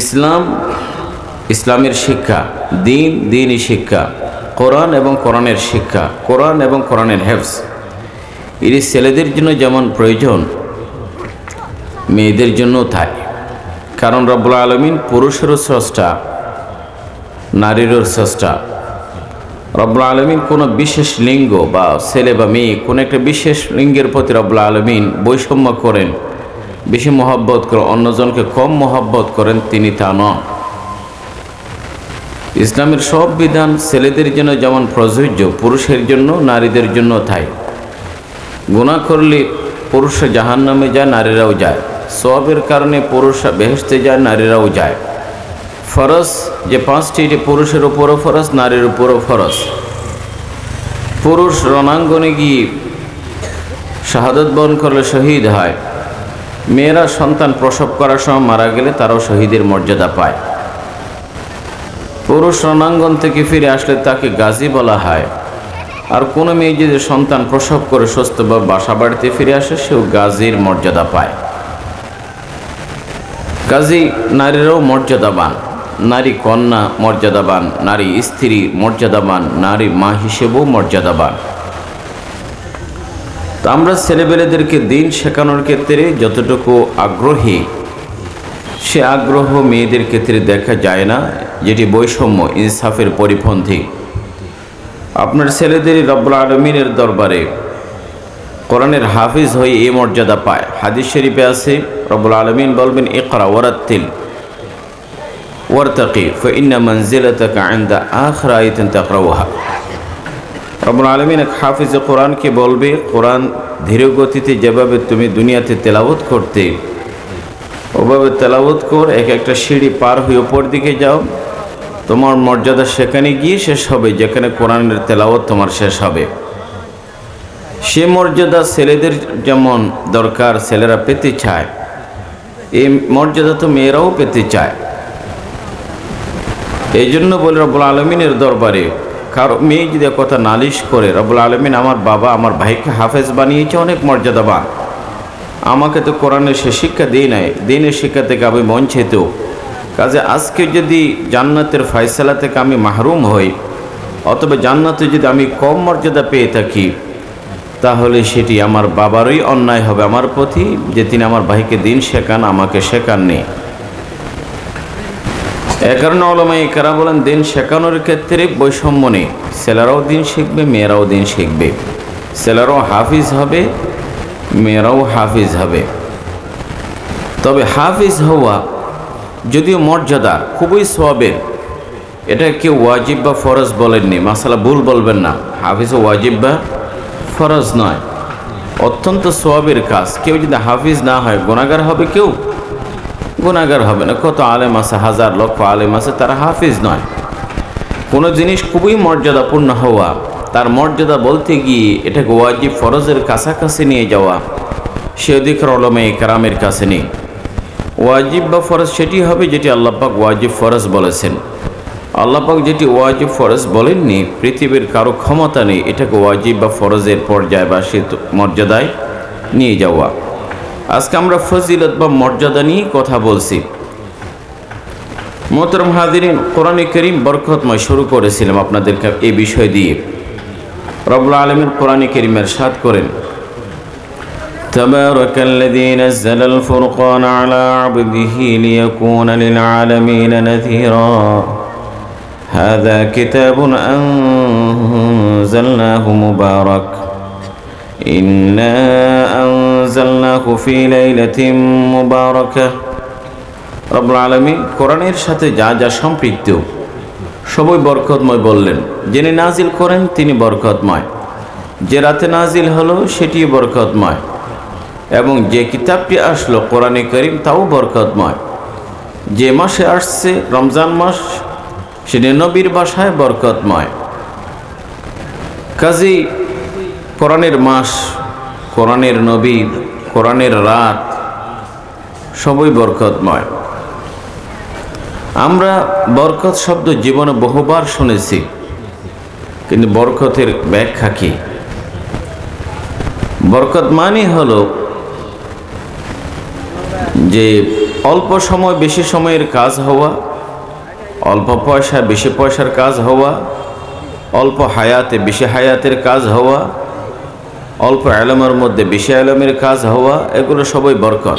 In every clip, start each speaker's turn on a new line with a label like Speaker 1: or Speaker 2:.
Speaker 1: ইসলামের শিক্ষা, দ্বীনি শিক্ষা, কোরআন এবং কোরআনের শিক্ষা, কোরআন এবং কোরআনের হেফজ, এটি ছেলেদের জন্য যেমন প্রয়োজন মেয়েদের জন্য তাই। কারণ রব্বুল আলামিন পুরুষেরও স্রষ্টা, নারীরও স্রষ্টা। রব্বুল আলামিন কোনো বিশেষ লিঙ্গ বা ছেলে বা মেয়ে কোনো একটা বিশেষ লিঙ্গের প্রতি রব্বুল আলামিন বৈষম্য করেন, বেশি মহব্বত করেন, অন্যজনকে কম মহব্বত করেন, তিনি তা নন। ইসলামের সব বিধান ছেলেদের জন্য যেমন প্রযোজ্য, পুরুষের জন্য নারীদের জন্য তাই। গুনাহ করলে পুরুষ জাহান্নামে যায়, নারীরাও যায়। সওয়াবের কারণে পুরুষ বেহেশতে যায়, নারীরাও যায়। ফরজ যে পাঁচটি, এটি পুরুষের উপরও ফরজ, নারীর উপরও ফরজ। পুরুষ রণাঙ্গনে গিয়ে শাহাদাত বরণ করলে শহীদ হয়। মেয়েরা সন্তান প্রসব করার সময় মারা গেলে তারাও শহীদের মর্যাদা পায়। পুরুষ রণাঙ্গন থেকে ফিরে আসলে তাকে গাজী বলা হয়। আর কোনো মেয়ে যদি সন্তান প্রসব করে সুস্থভাবে বাসা বাড়িতে ফিরে আসে, সেও গাজীর মর্যাদা পায়। গাজী নারীরাও মর্যাদাবান, নারী কন্যা মর্যাদাবান, নারী স্ত্রী মর্যাদাবান, নারী মা হিসেবেও মর্যাদাবান। তো আমরা ছেলেবেলেদেরকে দিন শেখানোর ক্ষেত্রে যতটুকু আগ্রহী, সে আগ্রহ মেয়েদের ক্ষেত্রে দেখা যায় না, যেটি বৈষম্য, ইনসাফের পরিপন্থী। আপনার ছেলেদেরই রব্বুল আলামিনের দরবারে কোরআনের হাফিজ হয়ে এই মর্যাদা পায়। হাদিস শরীফে আছে, রব্বুল আলামিন বলবেন, ইকরা ওয়ারাত্তিল ওয়ারতাকি ফাইন্না মানজিলাতাকা ইনদা আখির আয়াতিন তাকরাউহা। রব্বুল আলামিন এক হাফিজে কোরআনকে বলবে, কোরআন ধীর গতিতে যেভাবে তুমি দুনিয়াতে তেলাওয়াত করতে, ওভাবে তেলাওয়াত কর, এক একটা সিঁড়ি পার হয়ে উপর দিকে যাও, তোমার মর্যাদা সেখানে গিয়ে শেষ হবে যেখানে কোরআনের তেলাওয়াত তোমার শেষ হবে। সে মর্যাদা ছেলেদের যেমন দরকার, ছেলেরা পেতে চায়, এই মর্যাদা তো মেয়েরাও পেতে চায়। এই জন্য বলে রব্বুল আলামিনের দরবারে কারো মেয়ে যদি কথা নালিশ করে, রব্বুল আলামিন আমার বাবা আমার ভাইকে হাফেজ বানিয়েছে, অনেক মর্যাদাবান, আমাকে তো কোরআনের সে শিক্ষা দিয়ে নাই, দিনের শিক্ষা থেকে আমি বঞ্চিত। কাজে আজকে যদি জান্নাতের ফয়সালা থেকে আমি মাহরুম হই, অথবা জান্নাতে যদি আমি কম মর্যাদা পেয়ে থাকি, তাহলে সেটি আমার বাবারই অন্যায় হবে আমার প্রতি, যে তিনি আমার ভাইকে দিন শেখান, আমাকে শেখাননি। এ কারণে উলামায়ে কেরাম বলেন, দিন শেখানোর ক্ষেত্রে বৈষম্য নেই, ছেলেরাও দিন শিখবে, মেয়েরাও দিন শিখবে, ছেলেরাও হাফিজ হবে, মেয়েরাও হাফিজ হবে। তবে হাফিজ হওয়া যদিও মর্যাদা, খুবই সওয়াবের, এটা কেউ ওয়াজিব বা ফরজ বলেননি, মাসালা ভুল বলবেন না। হাফিজ ওয়াজিব বা ফরজ নয়, অত্যন্ত সওয়াবের কাজ। কেউ যদি হাফিজ না হয় গুনাহগার হবে, কেউ গুনাহগার হবে না। কত আলেম আছে, হাজার লক্ষ আলেম আছে, তারা হাফিজ নয়। কোনো জিনিস খুবই মর্যাদাপূর্ণ হওয়া, তার মর্যাদা বলতে গিয়ে এটাকে ওয়াজিব ফরজের কাছাকাছি নিয়ে যাওয়া, সে অধিকার উলামায়ে কেরামের কাছে নেই। ওয়াজিব বা ফরজ সেটি হবে যেটি আল্লাহ পাক ওয়াজিব ফরজ বলেছেন। আল্লাহ পাক যেটি ওয়াজিব ফরজ বলেননি, পৃথিবীর কারো ক্ষমতা নেই এটাকে ওয়াজিব বা ফরজের পর্যায়ে বা সে মর্যাদায় নিয়ে যাওয়া। আজকে আমরা ফজিলত বা মর্যাদা নিয়ে কথা বলছি। মোহতারাম হাজিরিন, কোরআনে কারীম বরকতময়, শুরু করেছিলাম আপনাদেরকে এই বিষয় দিয়ে। রব্বুল আলামিন কোরআনে কারীমে ইরশাদ করেন, তাবারাকাল্লাযী নাযালাল ফুরকানা আলা আবদিহি লিয়াকুনা লিল আলামিনা নাযীরা হাযা কিতাবুন আনজালনাহু মুবারাক ইন্না আনজালনাহু ফি লাইলাতিন মুবারাকাহ। রব্বুল আলামিন কোরআনের সাথে যা যা সম্পৃক্ত সবই বরকতময় বললেন। যিনি নাজিল করেন তিনি বরকতময়, যে রাতে নাজিল হলো সেটিও বরকতময়, এবং যে কিতাবটি আসলো কোরআনে কারীম তাও বরকতময়। যে মাসে আসছে রমজান মাস, সেটি নবীর ভাষায় বরকতময়। কাজেই কোরআনের মাস, কোরআনের নবী, কোরআনের রাত সবই বরকতময়। আমরা বরকত শব্দ জীবনে বহুবার শুনেছি, কিন্তু বরকতের ব্যাখ্যা কি? বরকত মানে হলো যে অল্প সময় বেশি সময়ের কাজ হওয়া, অল্প পয়সায় বেশি পয়সার কাজ হওয়া, অল্প হায়াতে বেশি হায়াতের কাজ হওয়া, অল্প ইলমের মধ্যে বেশি ইলমের কাজ হওয়া, এগুলো সবই বরকত।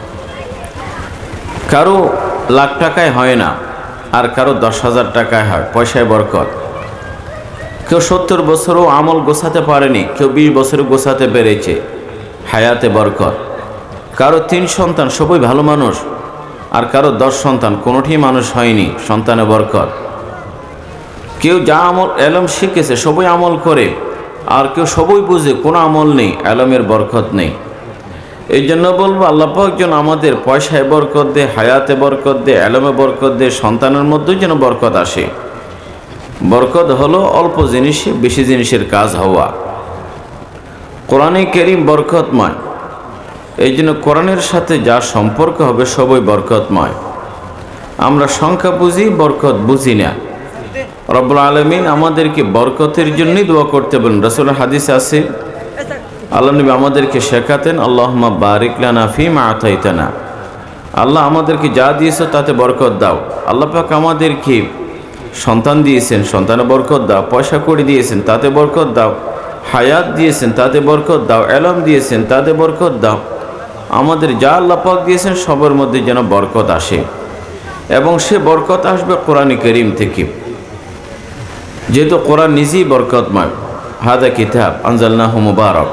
Speaker 1: কারো লাখ টাকায় হয় না, আর কারো 10,000 টাকায় হয়, পয়সায় বরকত। কেউ 70 বছরও আমল গোছাতে পারেনি, কেউ 20 বছরও গোছাতে পেরেছে, হায়াতে বরকত। কারো 3 সন্তান, সবই ভালো মানুষ, আর কারো 10 সন্তান, কোনোটি মানুষ হয়নি, সন্তানে বরকত। কেউ যা আমল এলম শিখেছে সবই আমল করে, আর কেউ সবই বুঝে, কোনো আমল নেই, এলমের বরকত নেই। এই জন্য বলবো আল্লাহ পাক যেন আমাদের পয়সায় বরকত দে, হায়াতে বরকত দে, এলমে বরকত দে, সন্তানের মধ্যেও যেন বরকত আসে। বরকত হলো অল্প জিনিসে বেশি জিনিসের কাজ হওয়া। কোরআনে কারীম বরকতময়, এই জন্য কোরআনের সাথে যা সম্পর্ক হবে সবই বরকতময়। আমরা সংখ্যা বুঝি, বরকত বুঝি না। রব্বুল আলামিন আমাদেরকে বরকতের জন্যই দোয়া করতে বলেন। রাসূলের হাদিসে আছে, আল্লাহ নবী আমাদেরকে শেখাতেন, আল্লাহুম্মা বারিক লানা ফীমা আতাইতানা, আল্লাহ আমাদেরকে যা দিয়েছো তাতে বরকত দাও। আল্লাহ পাক আমাদেরকে সন্তান দিয়েছেন, সন্তানে বরকত দাও। পয়সা কড়ি দিয়েছেন, তাতে বরকত দাও। হায়াত দিয়েছেন, তাতে বরকত দাও। ইলম দিয়েছেন, তাতে বরকত দাও। আমাদের যা আল্লাহ পাক দিয়েছেন সবার মধ্যে যেন বরকত আসে, এবং সে বরকত আসবে কোরআন কারীম থেকে, যেহেতু কোরআন নিজেই বরকতময়। হাদা কিতাব আনজালনাহু মুবারাক।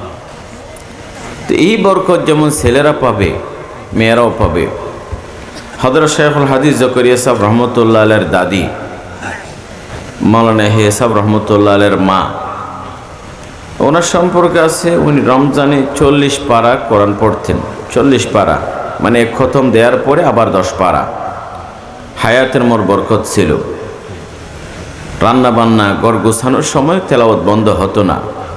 Speaker 1: তো এই বরকত যেমন ছেলেরা পাবে, মেয়েরাও পাবে। হযরত শাইখুল হাদিস জাকারিয়া সাহেব রহমতুল্লাহ আলাইহির দাদি মাওলানা ইয়াহইয়া সাহেব রহমতুল্লাহ আলাইহির মা, ওনার সম্পর্কে আছে, উনি রমজানে 40 পারা কোরআন পড়তেন। 40 পারা মানে এক খতম দেওয়ার পরে আবার 10 পারা। হায়াতের মোর বরকত ছিল। রান্না বান্না, ঘর গোছানোর সময় তেলাওয়াত বন্ধ হতো না।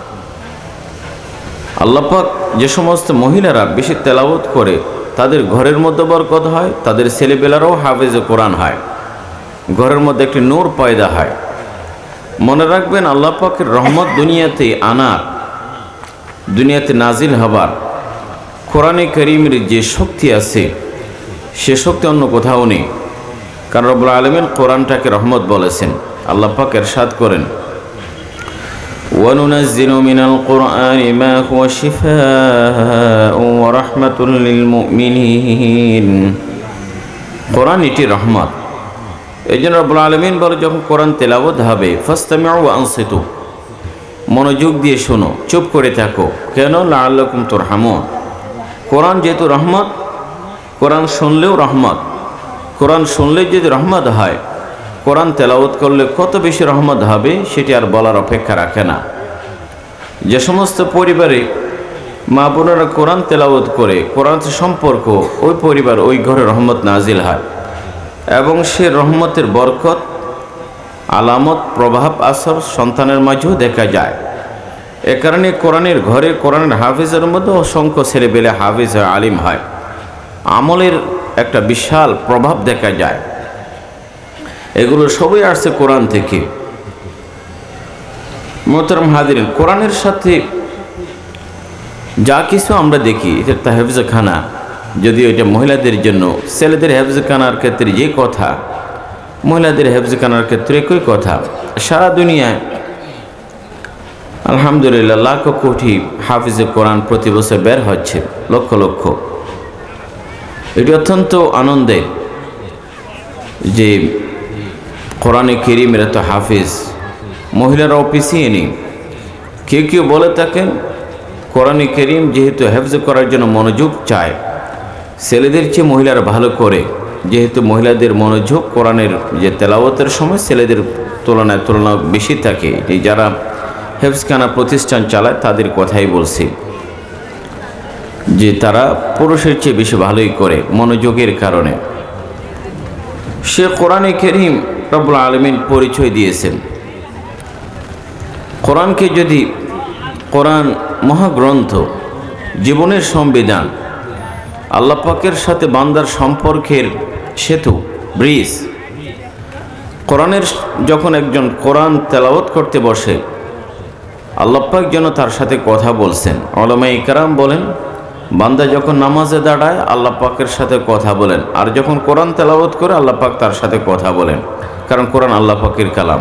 Speaker 1: আল্লাহ পাক যে সমস্ত মহিলারা বেশি তেলাওয়াত করে তাদের ঘরের মধ্যে বরকত হয়, তাদের ছেলেবেলারাও হাফেজে কোরআন হয়, ঘরের মধ্যে একটি নূর পয়দা হয়। মনে রাখবেন, আল্লাহ পাকের রহমত দুনিয়াতে আনার, দুনিয়াতে নাজিল হবার কোরআনে কারীমের যে শক্তি আছে সে শক্তি অন্য কোথাও নেই। কারণ রব্বুল আলামিন কোরআনটাকে রহমত বলেছেন। আল্লাহ পাক ইরশাদ করেন, وَنُنَزِّلُ مِنَ الْقُرْآنِ مَا هُوَ شِفَاءٌ وَرَحْمَةٌ لِلْمُؤْمِنِينَ। কোরআন এটি রহমত। এই জন্য রব্বুল আলামিন বলে, যখন কোরআন তেলাওয়াত হবে ফাসতামিউ ওয়া আনসিতু, মনোযোগ দিয়ে শোনো, চুপ করে থাকো। কেন? লাআল্লাকুম তুরহামুন। কোরআন যেহেতু রহমত, কোরআন শুনলেও রহমত। কোরআন শুনলে যদি রহমত হয়, কোরআন তেলাওয়াত করলে কত বেশি রহমত হবে সেটি আর বলার অপেক্ষা রাখে না। যে সমস্ত পরিবারে মা বোনেরা কোরআন তেলাওয়াত করে, কোরআন সম্পর্ক, ওই পরিবার, ওই ঘরে রহমত নাজিল হয়, এবং সে রহমতের বরকত, আলামত, প্রভাব আসর সন্তানের মাঝেও দেখা যায়। এ কারণে কোরআনের ঘরে, কোরআনের হাফিজের মধ্যে অসংখ্য ছেলেবেলে হাফিজ হয়, আলিম হয়। আমলের একটা বিশাল প্রভাব দেখা যায়। এগুলো সবই আসছে কোরআন থেকে। মোহতারাম হাজিরিন, কোরআনের সাথে যা কিছু আমরা দেখি, এটা হেফজখানা, যদিও এটা মহিলাদের জন্য। ছেলেদের হেফজখানার ক্ষেত্রে যে কথা, মহিলাদের হেফজখানার ক্ষেত্রে একই কথা। সারা দুনিয়ায় আলহামদুলিল্লাহ লাখ কোটি হাফিজে কোরআন প্রতি বছর বের হচ্ছে, লক্ষ লক্ষ। এটি অত্যন্ত আনন্দের যে কোরআনে কারীমের এত হাফিজ, মহিলারাও পিছিয়ে নেই। কেউ কেউ বলে থাকেন, কোরআনে কারীম যেহেতু হেফজ করার জন্য মনোযোগ চায়, ছেলেদের চেয়ে মহিলারা ভালো করে, যেহেতু মহিলাদের মনোযোগ কোরআনের যে তেলাওয়াতের সময় ছেলেদের তুলনা বেশি থাকে। এই যারা হেফজখানা প্রতিষ্ঠান চালায় তাদের কথাই বলছি, যে তারা পুরুষের চেয়ে বেশি ভালোই করে মনোযোগের কারণে। সে কোরআনে কারীম রব্বুল আলামিন পরিচয় দিয়েছেন। কোরআনকে যদি, কোরআন মহাগ্রন্থ, জীবনের সংবিধান, আল্লাহ পাকের সাথে বান্দার সম্পর্কের সেতু, ব্রিজ। কোরআনের যখন একজন কোরআন তেলাওয়াত করতে বসে, আল্লাহ পাক যেন তার সাথে কথা বলছেন। উলামায়ে কেরাম বলেন, বান্দা যখন নামাজে দাঁড়ায় আল্লাহ পাকের সাথে কথা বলেন, আর যখন কোরআন তেলাওয়াত করে আল্লাহ পাক তার সাথে কথা বলেন, কারণ কোরআন আল্লাহ পাকের কালাম।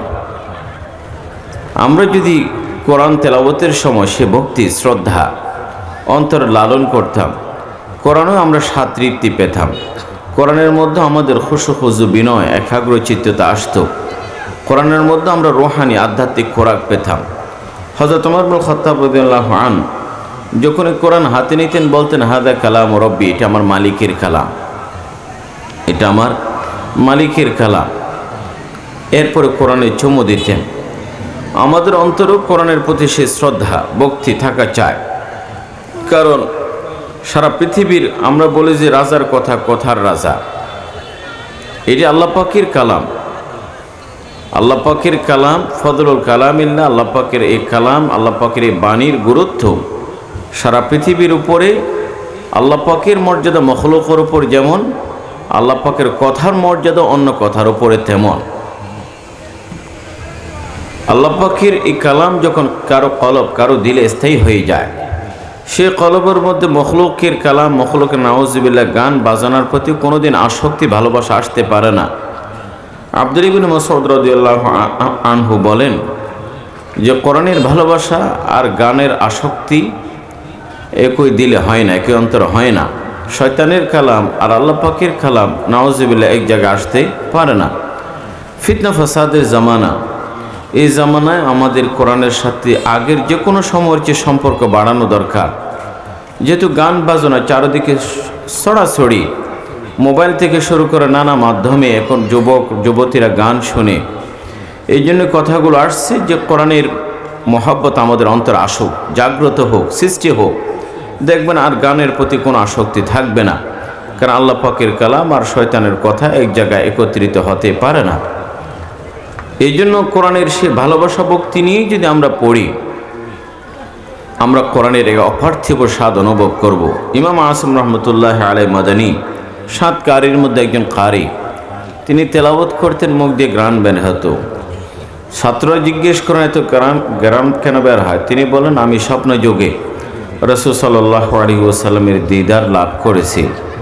Speaker 1: আমরা যদি কোরআন তেলাওয়াতের সময় সে ভক্তি শ্রদ্ধা অন্তরে লালন করতাম, কোরআনেও আমরা তৃপ্তি পেতাম, কোরআনের মধ্যে আমাদের খুশু খুজু বিনয় একাগ্রচিত্ততা আসতো, কোরআনের মধ্যে আমরা রুহানি আধ্যাত্মিক খোরাক পেতাম। হযরত ওমর ইবনে খাত্তাব রাদিয়াল্লাহু আনহু যখন কোরআন হাতে নিতেন বলতেন, হাদা কালাম রব্বি, এটা আমার মালিকের কালাম, এটা আমার মালিকের কালাম। এরপরে কোরআনে চুমু দিতেন। আমাদের অন্তরেও কোরআনের প্রতি সে শ্রদ্ধা ভক্তি থাকা চায়, কারণ সারা পৃথিবীর আমরা বলি যে রাজার কথা কথার রাজা, এটি আল্লাহ পাকের কালাম, আল্লাহ পাকের কালাম, ফদলুল কালামিল্লাহ, আল্লাহ পাকের এই কালাম, আল্লাহ পাকের এই বাণীর গুরুত্ব সারা পৃথিবীর উপরে। আল্লাহ পাকের মর্যাদা মখলুকের উপর যেমন, আল্লাহ পাকের কথার মর্যাদা অন্য কথার উপরে তেমন। আল্লাহ পাকের এই কালাম যখন কারো কলব কারো দিলে স্থায়ী হয়ে যায়, সে কলবের মধ্যে মখলুকের কালাম, মখলুকের নাউজুবিল্লাহ গান বাজানোর প্রতি কোনোদিন আসক্তি ভালোবাসা আসতে পারে না। আব্দুল্লাহ ইবনে মাসউদ রাদিয়াল্লাহু আনহু বলেন যে কোরআনের ভালোবাসা আর গানের আসক্তি একই দিলে হয় না, একই অন্তরে হয় না। শয়তানের কালাম আর আল্লাহ পাকের কালাম নাউজুবিল্লাহ এক জায়গায় আসতে পারে না। ফিতনা ফাসাদের জামানা, এই জামানায় আমাদের কোরআনের সাথে আগের যে কোনো সময়ের চেয়ে সম্পর্ক বাড়ানো দরকার। যেহেতু গান বাজনা চারিদিকে ছড়াছড়ি, মোবাইল থেকে শুরু করে নানা মাধ্যমে এখন যুবক যুবতীরা গান শুনে, এই জন্য কথাগুলো আসছে যে কোরআনের মহব্বত আমাদের অন্তরে আসুক, জাগ্রত হোক, সৃষ্টি হোক। দেখবেন আর গানের প্রতি কোনো আসক্তি থাকবে না, কারণ আল্লাহ পাকের কালাম আর শয়তানের কথা এক জায়গায় একত্রিত হতে পারে না। এই জন্য কোরআনের সে ভালোবাসা ভক্তি নিয়েই যদি আমরা পড়ি, আমরা কোরআনের এক অপার্থিব স্বাদ অনুভব করব। ইমাম আসিম রহমতুল্লাহ আলাই মাদানী 7 কারির মধ্যে একজন কারি, তিনি তেলাওয়াত করতেন, মুখ দিয়ে গ্রান বের হতো। ছাত্ররা জিজ্ঞেস করেন এত গ্রাম কেন বের হয়? তিনি বলেন, আমি স্বপ্ন যোগে রাসূল সাল্লাল্লাহু আলাইহি ওয়াসাল্লামের দিদার লাভ করেছি।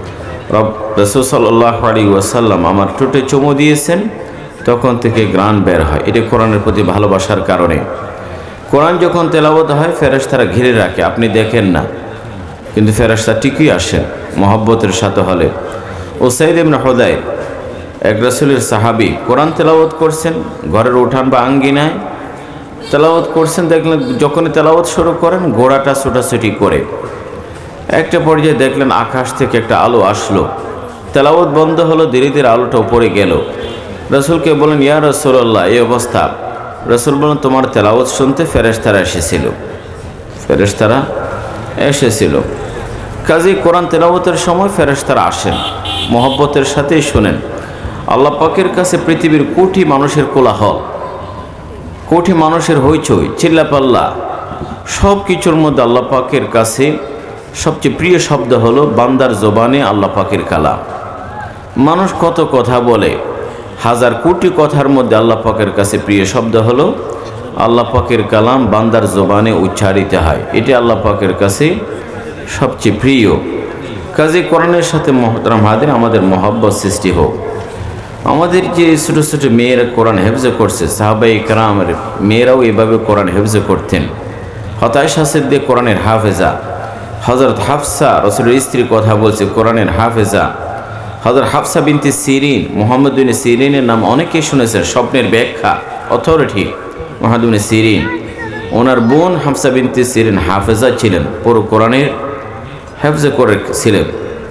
Speaker 1: রাসূল সাল্লাল্লাহু আলাইহি ওয়াসাল্লাম আমার ঠোঁটে চুমু দিয়েছেন, তখন থেকে গ্রান বের হয়। এটা কোরআনের প্রতি ভালোবাসার কারণে। কোরআন যখন তেলাওয়াত হয় ফেরেশতারা ঘিরে রাখে, আপনি দেখেন না, কিন্তু ফেরেশতা ঠিকই আসেন মহব্বতের সাথে হলে। উসাইদ ইবনে হুদাইর এক রাসূলের সাহাবী কোরআন তেলাওয়াত করছেন, ঘরের উঠান বা আঙ্গিনায় তেলাওয়াত করছেন। দেখলেন যখনই তেলাওয়াত শুরু করেন ঘোড়াটা ছোটাছুটি করে। একটা পর্যায়ে দেখলেন আকাশ থেকে একটা আলো আসলো, তেলাওয়াত বন্ধ হলো, ধীরে ধীরে আলোটা উপরে গেল। রাসূলকে বলেন, ইয়া রাসূলুল্লাহ, এই অবস্থা। রাসূল বলেন, তোমার তেলাওয়াত শুনতে ফেরেশতারা এসেছিল, ফেরেশতারা এসেছিল। কাজেই কোরআন তেলাওয়াতের সময় ফেরেশতারা আসেন, মহব্বতের সাথেই শোনেন। আল্লাহ পাকের কাছে পৃথিবীর কোটি মানুষের কোলাহল, কোটি মানুষের হইচই চিল্লাপাল্লা, সব কিছুর মধ্যে আল্লাহ পাকের কাছে সবচেয়ে প্রিয় শব্দ হলো বান্দার জবানে আল্লাহ পাকের কালাম। মানুষ কত কথা বলে, হাজার কোটি কথার মধ্যে আল্লাহ পাকের কাছে প্রিয় শব্দ হলো আল্লাহ পাকের কালাম, বান্দার জবানে উচ্চারিত হয়, এটি আল্লাহ পাকের কাছে সবচেয়ে প্রিয়। কাজে কোরআনের সাথে মুহতারাম হাজির আমাদের মহব্বত সৃষ্টি হোক। আমাদের যে ছোটো ছোটো মেয়েরা কোরআন হেফজ করছে, সাহাবায়ে কেরামের মেয়েরাও এভাবে কোরআন হেফজ করতেন। হতাশা সিদ্দিক কোরআনের হাফেজা, হযরত হাফসা রাসূলের স্ত্রীর কথা বলছে কোরআনের হাফেজা। হযরত হাফসা বিনতে সিরিন, মুহাম্মদ বিন সিরিনের নাম অনেকেই শুনেছেন, স্বপ্নের ব্যাখ্যা অথরিটি মুহাম্মদ বিন সিরিন। ওনার বোন হাফসা বিনতে সিরিন হাফেজা ছিলেন, পুরো কোরআনের হেফজ করেছিলেন।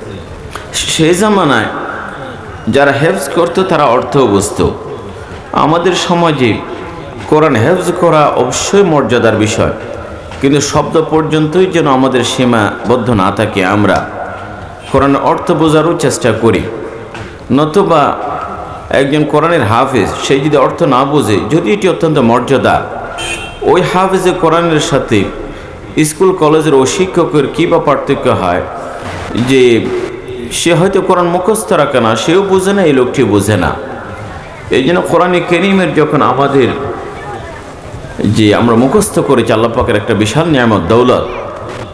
Speaker 1: সেই জামানায় যারা হেফজ করতো তারা অর্থও বুঝত। আমাদের সমাজে কোরআন হেফজ করা অবশ্যই মর্যাদার বিষয়, কিন্তু শব্দ পর্যন্তই যেন আমাদের সীমাবদ্ধ না থাকে, আমরা কোরআনের অর্থ বোঝারও চেষ্টা করি। নতুবা একজন কোরআনের হাফেজ সে যদি অর্থ না বোঝে, যদি এটি অত্যন্ত মর্যাদা, ওই হাফেজে কোরআনের সাথে স্কুল কলেজের ও শিক্ষকের কী বা পার্থক্য হয়, যে সে হয়তো কোরআন মুখস্থ রাখে না, সেও বোঝে না, এই লোকটি বোঝে না। এই জন্য কোরআনে কারীমের যখন আমাদের যে আমরা মুখস্থ করেছি, আল্লাহ পাকের একটা বিশাল নিয়ামত দৌলত,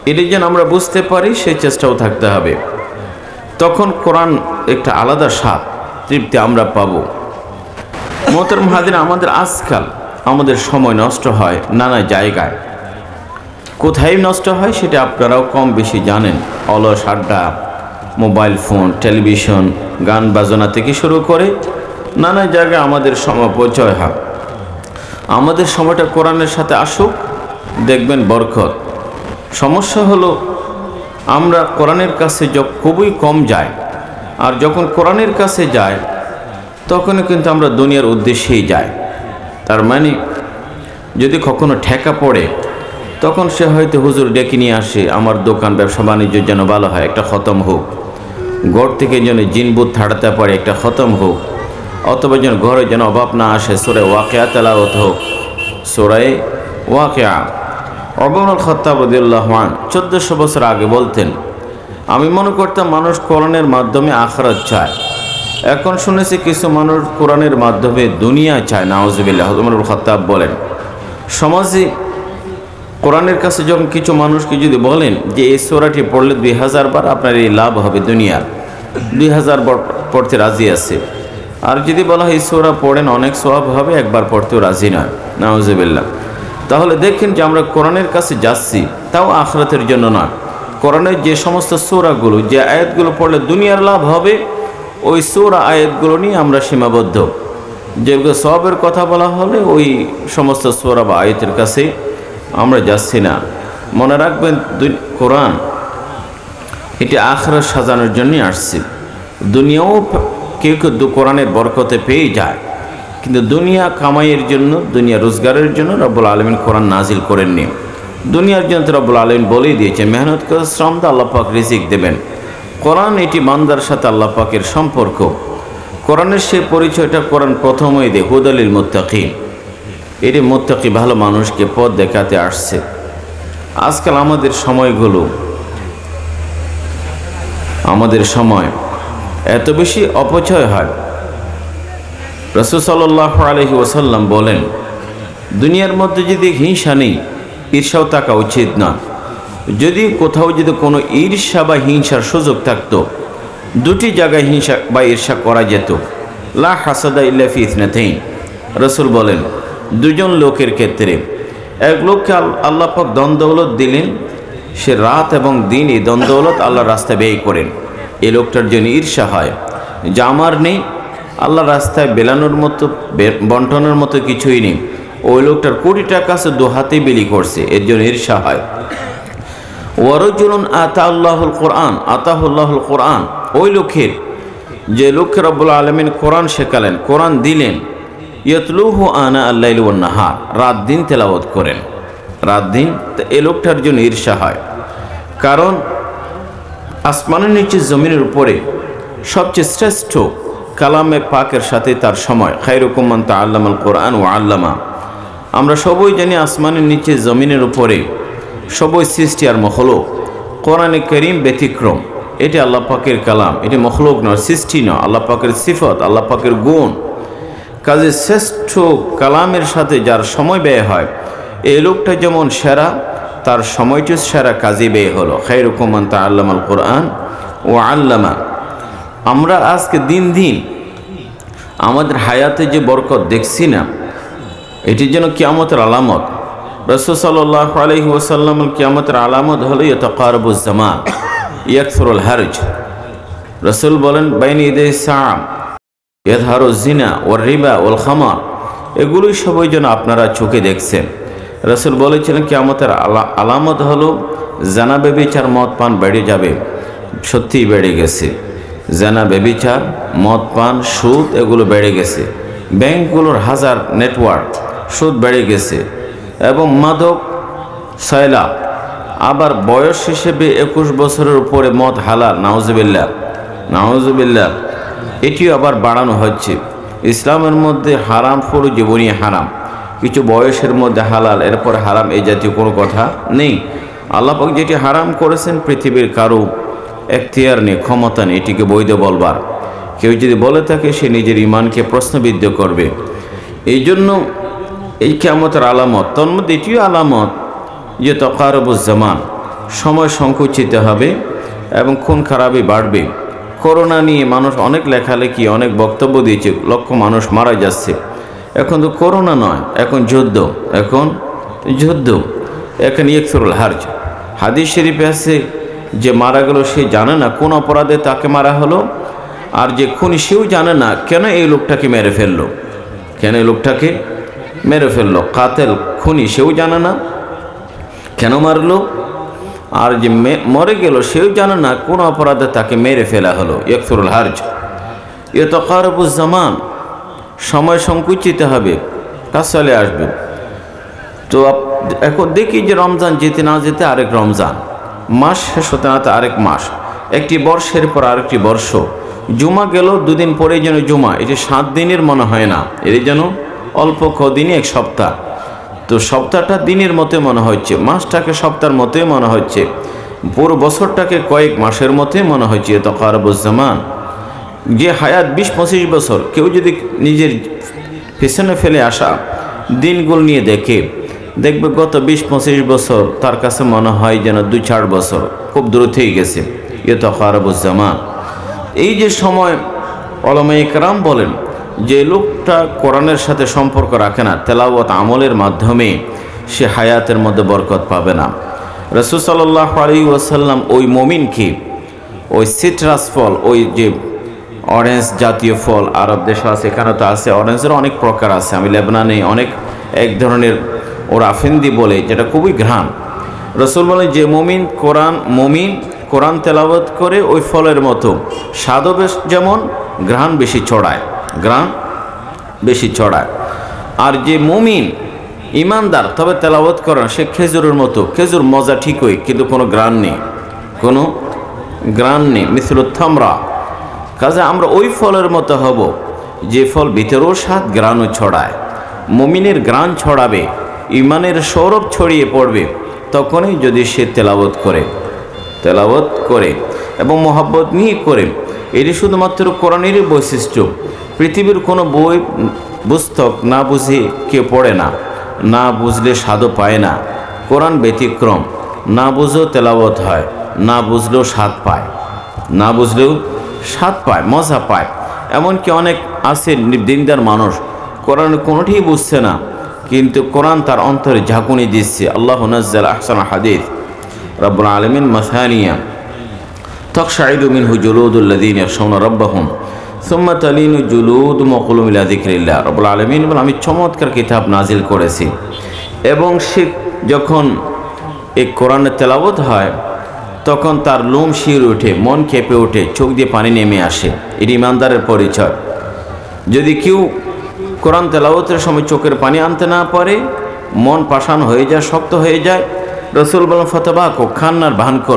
Speaker 1: এটা যেন আমরা বুঝতে পারি সেই চেষ্টাও থাকতে হবে। তখন কোরআন একটা আলাদা স্বাদ তৃপ্তি আমরা পাবো। মোহতারাম হাজির, আমাদের আজকাল আমাদের সময় নষ্ট হয় নানা জায়গায়। কোথায় নষ্ট হয় সেটা আপনারাও কম বেশি জানেন। অলস আড্ডা, মোবাইল ফোন, টেলিভিশন, গান বাজনা থেকে শুরু করে নানা জায়গায় আমাদের সময় অপচয় হয়। আমাদের সময়টা কোরআনের সাথে আসুক, দেখবেন বরকত। সমস্যা হলো আমরা কোরআনের কাছে খুবই কম যাই, আর যখন কোরআনের কাছে যাই তখনও কিন্তু আমরা দুনিয়ার উদ্দেশ্যেই যাই। তার মানে যদি কখনো ঠেকা পড়ে তখন সে হয়তো হুজুর ডেকে নিয়ে আসে, আমার দোকান ব্যবসা বাণিজ্যের যেন ভালো হয়, একটা খতম হোক। ঘর থেকে যেন জিনবুত থাড়াতে পারে, একটা খতম হোক। অথবা যেন ঘরে যেন অভাব না আসে, সূরা ওয়াকিয়া তেলাওয়াত হোক, সূরা ওয়াকিয়া। ওমর ইবনুল খাত্তাব রাদিয়াল্লাহু আনহু 1400 বছর আগে বলতেন, আমি মনে করতাম মানুষ কোরআনের মাধ্যমে আখিরাত চায়, এখন শুনেছি কিছু মানুষ কোরআনের মাধ্যমে দুনিয়া চায়। নাউজুবিল্লাহ। ওমর ইবনুল খাত্তাব বলেন, সমাজে কোরআনের কাছে যখন কিছু মানুষকে যদি বলেন যে এই সূরাটি পড়লে 2000 বার আপনার এই লাভ হবে দুনিয়ার, 2000 বার পড়তে রাজি আছে। আর যদি বলা হয় এই সূরা পড়েন অনেক সওয়াব হবে, একবার পড়তেও রাজি নয়। নাউজুবিল্লাহ। তাহলে দেখেন যে আমরা কোরআনের কাছে যাচ্ছি, তাও আখিরাতের জন্য না। কোরআনের যে সমস্ত সূরাগুলো, যে আয়াতগুলো পড়লে দুনিয়ার লাভ হবে, ওই সূরা আয়াতগুলো নিয়ে আমরা সীমাবদ্ধ। যেগুলো সওয়াবের কথা বলা হলে ওই সমস্ত সূরা বা আয়াতের কাছে আমরা যাচ্ছি না। মনে রাখবেন, কোরআন এটি আখিরাত সাজানোর জন্যই আসছে। দুনিয়াও কেউ কেউ কোরআনের বরকতে পেয়ে যায়, কিন্তু দুনিয়া কামাইয়ের জন্য, দুনিয়া রোজগারের জন্য রব্বুল আলামিন কোরআন নাজিল করেননি। দুনিয়ার জন্য তো রব্বুল আলামিন বলেই দিয়েছে, মেহনত করে শ্রম দিয়ে আল্লাহ পাক রিজিক দেবেন। কোরআন এটি বান্দার সাথে আল্লাহ পাকের সম্পর্ক। কোরআনের সেই পরিচয়টা কোরআন প্রথমেই দেয়, হুদালিল মুত্তাকিন। এটি মুত্তাকি ভালো মানুষকে পথ দেখাতে আসছে। আজকাল আমাদের সময়গুলো, আমাদের সময় এত বেশি অপচয় হয়। রাসূল সাল্লাল্লাহু আলাইহি ওয়াসাল্লাম বলেন, দুনিয়ার মধ্যে যদি হিংসা নেই, ঈর্ষাও থাকা উচিত না। যদি কোথাও যদি কোনো ঈর্ষা বা হিংসার সুযোগ থাকতো, দুটি জায়গায় হিংসা বা ঈর্ষা করা যেত। লা হাসাদা ইল্লা ফি ইসনাতাইন। রাসূল বলেন, দুজন লোকের ক্ষেত্রে, এক লোককে আল্লাহ পাক ধন দৌলত দিলেন, সে রাত এবং দিন এই ধন দৌলত আল্লাহর রাস্তায় ব্যয় করেন। এই লোকটার জন্য ঈর্ষা হয় যে আমার নেই, আল্লাহর রাস্তায় বেলানোর মতো, বন্টনের মতো কিছুই নেই। ওই লোকটার কোটি টাকা আছে, দু হাতে বিলি করছে, এর জন্য ঈর্ষা হয়। ওয়ারজুলুন আতাল্লাহুল কোরআন, আতাহুল্লাহুল কোরআন, ওই লোকের যে লোককে রব্বুল আলামিন কোরআন শেখালেন, কোরআন দিলেন, ইয়াতলুহু আনা আল-লাইলি ওয়ান নাহার, রাত দিন তেলাওয়াত করেন, রাত দিন। তো এই লোকটার জন্য ঈর্ষা হয়। কারণ আসমানের নিচে জমিনের উপরে সবচেয়ে শ্রেষ্ঠ কালামে পাকের সাথে তার সময়। খায়রুকুম মান তাআল্লামাল কোরআন ওয়া আল্লামা। আমরা সবাই জানি আসমানের নিচে জমিনের উপরে সবই সৃষ্টি আর মখলুক। কোরআনে কারীম ব্যতিক্রম। এটি আল্লাহ পাকের কালাম, এটি মখলুক নয়, সৃষ্টি নয়, আল্লাহ পাকের সিফত, আল্লাহ পাকের গুণ। কাজে শ্রেষ্ঠ কালামের সাথে যার সময় ব্যয় হয়, এই লোকটা যেমন সেরা, তার সময়টি সেরা কাজে ব্যয় হলো। খায়রুকুম মান তাআল্লামাল কোরআন ওয়া আল্লামা। আমরা আজকে দিন দিন আমাদের হায়াতে যে বরকত দেখছি না, এটির জন্য কিয়ামতের আলামত। রাসূল সাল্লাল্লাহু আলাইহি ওয়াসাল্লাম কিয়ামতের আলামত হলো ইয়াতাকারাবুজ জামান ইয়াকসুরুল হারজ। রাসূল বলেন, বাইনা ইয়াদাই সাআ ইয়াযহারুজ জিনা ওয়ার রিবা ওয়াল খামার। এগুলোই সবই যেন আপনারা চোখে দেখছেন। রাসূল বলেছিলেন কিয়ামতের আলামত হলো জানা, ব্যভিচার, মদ পান বেড়ে যাবে। সত্যিই বেড়ে গেছে। জানা, ব্যভিচার, মদ পান, সুদ এগুলো বেড়ে গেছে। ব্যাংকগুলোর হাজার নেটওয়ার্ক, সুদ বেড়ে গেছে। এবং মাদক সয়লা। আবার বয়স হিসেবে 21 বছরের উপরে মদ হালাল। নাউজুবিল্লাহ, নাউজুবিল্লাহ। এটিও আবার বাড়ানো হচ্ছে। ইসলামের মধ্যে হারাম পুরো জীবনই হারাম, কিছু বয়সের মধ্যে হালাল, এরপর হারাম, এই জাতীয় কোনো কথা নেই। আল্লাহ পাক যেটি হারাম করেছেন, পৃথিবীর কারো এখতিয়ার নেই, ক্ষমতা নেই এটিকে বৈধ বলবার। কেউ যদি বলে থাকে সে নিজের ইমানকে প্রশ্নবিদ্ধ করবে। এই জন্য এই কিয়ামতের আলামত, তন্মধ্যে এটিও আলামত যে তাকারুবুজ জামান, সময় সংকুচিত হবে এবং খুন খারাপই বাড়বে। করোনা নিয়ে মানুষ অনেক লেখালেখি, অনেক বক্তব্য দিয়েছে, লক্ষ মানুষ মারা যাচ্ছে। এখন তো করোনা নয়, এখন যুদ্ধ, এখন ইয়াকসুরুল হারজ। হাদিস শরীফে আছে যে মারা গেল সে জানে না কোন অপরাধে তাকে মারা হলো, আর যে খুনি সেও জানে না কেন এই লোকটাকে মেরে ফেললো। কাতেল খুনি সেও জানে না কেন মারলো, আর যে মরে গেল সেও জানে না কোন অপরাধে তাকে মেরে ফেলা হলো। ইয়াকসুরুল হারজ। ইয়াতাকারাবুজ জামান, সময় সংকুচিত হবে, কাজ চলে আসবে। তো এখন দেখি যে রমজান যেতে না যেতে আরেক রমজান, মাস শেষ হতে না হতে আরেক মাস, একটি বর্ষের পর আরেকটি বর্ষ। জুমা গেল, দুদিন পরে যেন জুমা, এটি 7 দিনের মনে হয় না, এটি যেন অল্প কদিনই এক সপ্তাহ। তো সপ্তাহটা দিনের মতো মনে হচ্ছে, মাসটাকে সপ্তাহের মতোই মনে হচ্ছে, পুরো বছরটাকে কয়েক মাসের মতোই মনে হচ্ছে। তাকারাবুজ জামান, যে হায়াত 20-25 বছর, কেউ যদি নিজের পেছনে ফেলে আসা দিনগুলো নিয়ে দেখবে গত 20-25 বছর তার কাছে মনে হয় যেন 2-4 বছর, খুব দ্রুতই গেছে। তাকারাবুজ জামান, এই যে সময়, উলামায়ে কেরাম বলেন যে লোকটা কোরআনের সাথে সম্পর্ক রাখে না, তেলাওয়াত আমলের মাধ্যমে সে হায়াতের মধ্যে বরকত পাবে না। রাসূল সাল্লাল্লাহু আলাইহি ওয়াসাল্লাম ওই মুমিনকে ওই সিট্রাস ফল, ওই যে অরেঞ্জ জাতীয় ফল, আরব দেশে আছে, এখানে তো আছে, অরেঞ্জের অনেক প্রকার আছে। আমি লেবাননে অনেক এক ধরনের ওরা আফেন্দি বলে, যেটা খুবই ঘ্রাণ। রাসূল বলেন যে মুমিন কোরআন তেলাওয়াত করে ওই ফলের মতো, স্বাদও যেমন, ঘ্রাণ বেশি ছড়ায়। আর যে মুমিন ইমানদার তবে তেলাওয়াত করে না, সে খেজুরের মতো, খেজুর মজা ঠিকই কিন্তু কোনো গ্রান নেই, মিসলুত থামরা। কাজে আমরা ওই ফলের মতো হব যে ফল ভিতরেও স্বাদ, গ্রানও ছড়ায়। মুমিনের গ্রান ছড়াবে, ইমানের সৌরভ ছড়িয়ে পড়বে তখনই যদি সে তেলাওয়াত করে এবং মহব্বত নিয়ে করে। এটি শুধুমাত্র কোরআনেরই বৈশিষ্ট্য। পৃথিবীর কোনো বই পুস্তক না বুঝে কেউ পড়ে না, না বুঝলে স্বাদও পায় না। কোরআন ব্যতিক্রম, না বুঝলেও তেলাওয়াত হয়, না বুঝলেও স্বাদ পায়, মজা পায়। এমনকি অনেক আছে দিনদার মানুষ, কোরআন কোনোটিই বুঝছে না, কিন্তু কোরআন তার অন্তরে ঝাঁকুনি দিচ্ছে। আল্লাহু নাজ্জাল আহসানাল হাদিস, রব্বুল আলামিন মাসানিয়া তাকশাঈরু মিনহু জুলুদুল্লাযীনা ইয়াখশাউনা রাব্বাহুম সুম্মা তালিনু জুলুদুহুম ওয়া কুলুবুহুম ইলা যিকরিল্লাহ। রব্বুল আলামিন বলেন, আমি চমৎকার কিতাব নাজিল করেছি, এবং সে যখন এই কোরআনের তেলাওয়াত হয় তখন তার লোম শিউরে ওঠে, মন কেঁপে ওঠে, চোখ দিয়ে পানি নেমে আসে। এটি ইমানদারের পরিচয়। যদি কেউ কোরআন তেলাওয়াতের সময় চোখের পানি আনতে না পারে, মন পাষাণ হয়ে যায়, শক্ত হয়ে যায়, রাসূল বলেন ফাতাবাকু, কান্নার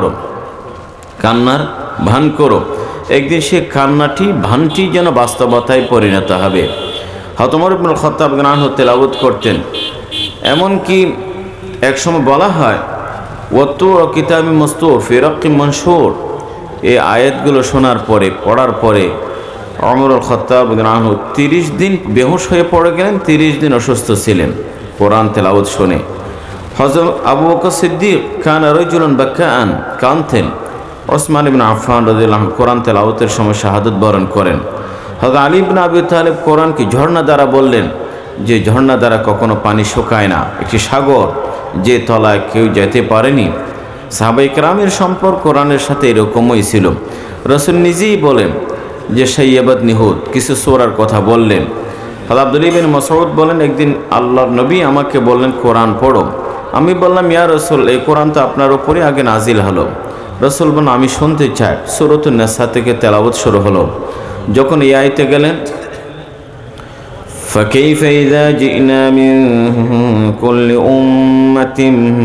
Speaker 1: ভান করো। একদিন সে ভানটি যেন বাস্তবতায় পরিণত হবে। হযরত ওমর ইবনুল খাত্তাব রাদিয়াল্লাহু আনহু তেলাওয়াত করতেন, এমনকি একসময় বলা হয় ওয়াত্তুর কিতাবি মাসতুর ফি রাক্কিম মানশুর। এই আয়াতগুলো পড়ার পরে ওমর ইবনুল খাত্তাব রাদিয়াল্লাহু আনহু 30 দিন বেহুশ হয়ে পড়ে গেলেন, 30 দিন অসুস্থ ছিলেন কোরআন তেলাওয়াত শুনে। হযরত আবু বকর সিদ্দিক কানা রাজুলান বাক্কাআন, কাঁদতেন। ওসমান ইবনে আফফান রাদিয়াল্লাহু আনহু কোরআন তেলাওয়াতের সময় শাহাদাত বরণ করেন। হযরত আলী ইবনে আবি তালিব কোরআনকে ঝর্ণা দ্বারা বললেন, যে ঝর্ণা দ্বারা কখনো পানি শুকায় না, একটি সাগর যে তলায় কেউ যেতে পারেনি। সাহাবায়ে কেরামের সম্পর্ক কোরআনের সাথে এরকমই ছিল। রাসূল নিজেই বলেন যে সাইয়্যাবাত নিহুদ, কিছু সূরার কথা বললেন। হযরত আব্দুল্লাহ ইবনে মাসউদ বলেন, একদিন আল্লাহর নবী আমাকে বললেন কোরআন পড়ো। আমি বললাম, ইয়া রাসূল, এই কোরআন তো আপনার উপরে আগে নাজিল হলো। রাসূল বলেন, আমি শুনতে চাই। সূরাতুন নিসা থেকে তেলাওয়াত শুরু হলো। যখন এই আয়াতে গেলেন, فكيف إذا جئنا من كل أمة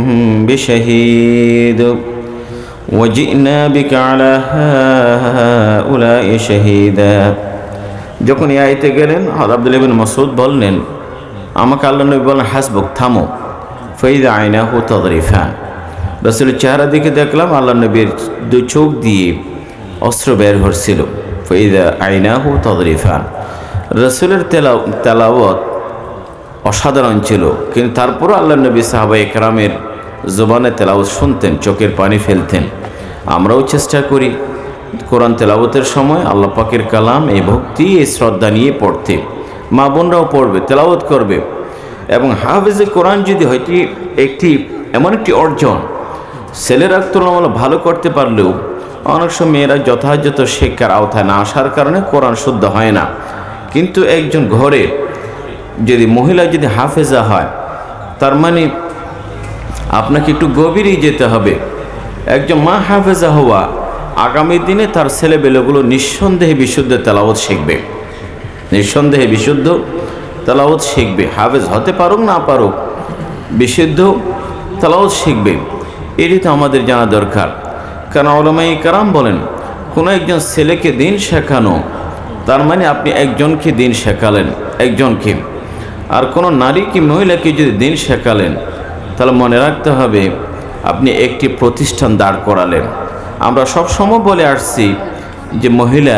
Speaker 1: بشهيد وجئنا بك على هؤلاء شهيدا। যখন এই আয়াতে গেলেন, হযরত আব্দুল্লাহ ইবনে মাসউদ বললেন, আমাকে আল্লাহ নবী বললেন, হাসবুক, থামো। ফাইযা আইনাহু তাযরিফান। রাসূলের চেহারা দিকে দেখলাম আল্লাহ নবীর 2 চোখ দিয়ে অস্ত্র বের হচ্ছিল। ফাইযা আইনাহু তাযরিফান। রাসূলের তেলাওয়াত অসাধারণ ছিল, কিন্তু তারপরও আল্লাহ নবী সাহাবায়ে কেরামের জবানে তেলাওয়াত শুনতেন, চোখের পানি ফেলতেন। আমরাও চেষ্টা করি কোরআন তেলাওয়াতের সময় আল্লাহ পাকের কালাম এই ভক্তি এই শ্রদ্ধা নিয়ে পড়তে। মা বোনরাও পড়বে, তেলাওয়াত করবে। এবং হাফেজে কোরআন যদি হয়তো এমন একটি অর্জন, ছেলেরা তুলনামূলক ভালো করতে পারলেও অনেক সময় মেয়েরা যথাযথ শিক্ষার আওতায় না আসার কারণে কোরআন শুদ্ধ হয় না। কিন্তু একজন ঘরে যদি মহিলা যদি হাফেজা হয়, তার মানে আপনাকে একটু গভীরেই যেতে হবে। একজন মা হাফেজা হওয়া আগামী দিনে তার ছেলেবেলেগুলো নিঃসন্দেহে বিশুদ্ধ তেলাওয়াত শিখবে, নিঃসন্দেহে বিশুদ্ধ তেলাওয়াত শিখবে। হাফেজ হতে পারুক না পারুক, বিশুদ্ধ তেলাওয়াত শিখবে। এটি তো আমাদের জানা দরকার। কারণ উলামায়ে কেরাম বলেন, কোনো একজন ছেলেকে দিন শেখানো, তার মানে আপনি একজনকে দিন শেখালেন, একজনকে। আর কোনো নারী কি মহিলাকে যদি দিন শেখালেন, তাহলে মনে রাখতে হবে আপনি একটি প্রতিষ্ঠান দাঁড় করালেন। আমরা সবসময় বলে আসছি যে মহিলা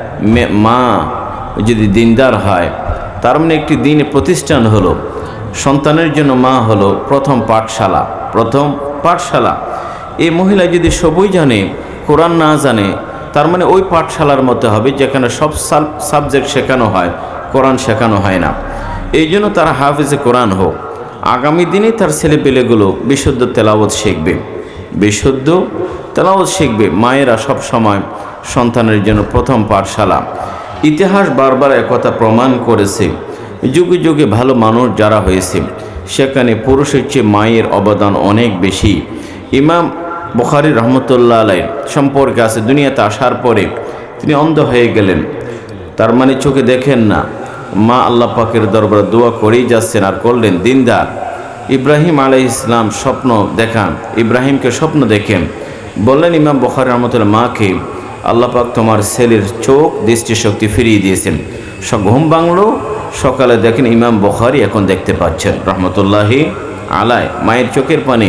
Speaker 1: মা যদি দিনদার হয়, তার মানে একটি দিন প্রতিষ্ঠান হলো, সন্তানের জন্য মা হলো প্রথম পাঠশালা, প্রথম পাঠশালা। এই মহিলা যদি সবই জানে, কোরআন না জানে, তার মানে ওই পাঠশালার মতো হবে যেখানে সব সাবজেক্ট শেখানো হয়, কোরআন শেখানো হয় না। এই জন্য তারা হাফেজে কোরআন হোক, আগামী দিনে তার ছেলেপেলেগুলো বিশুদ্ধ তেলাওয়াত শিখবে, বিশুদ্ধ তেলাওয়াত শিখবে। মায়েরা সব সময় সন্তানের জন্য প্রথম পাঠশালা। ইতিহাস বারবার একথা প্রমাণ করেছে, যুগে যুগে ভালো মানুষ যারা হয়েছে সেখানে পুরুষের চেয়ে মায়ের অবদান অনেক বেশি। ইমাম বুখারী রহমতুল্লাহ আলাইহি সম্পর্কে আছে, দুনিয়াতে আসার পরে তিনি অন্ধ হয়ে গেলেন, তার মানে চোখে দেখেন না। মা আল্লাহ পাকের দরবারে দোয়া করেই যাচ্ছেন আর করলেন দিনদার। ইব্রাহিম আলাইহিস সালাম স্বপ্ন দেখান, ইব্রাহিমকে স্বপ্ন দেখেন, বললেন ইমাম বুখারী রহমতুল্লাহ মাকে, আল্লাহ পাক তোমার ছেলের চোখ দৃষ্টিশক্তি ফিরিয়ে দিয়েছেন। ঘুম ভাঙল, সকালে দেখেন ইমাম বুখারী এখন দেখতে পাচ্ছেন রহমতুল্লাহি আলাইহি, মায়ের চোখের পানি।